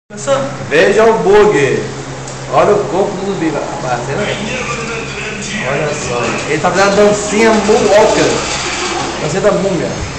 Veja o bug. Olha o corpo do zumbi, parceiro. Olha só. Ele tá fazendo a dancinha Moonwalker. Dancinha da Munga.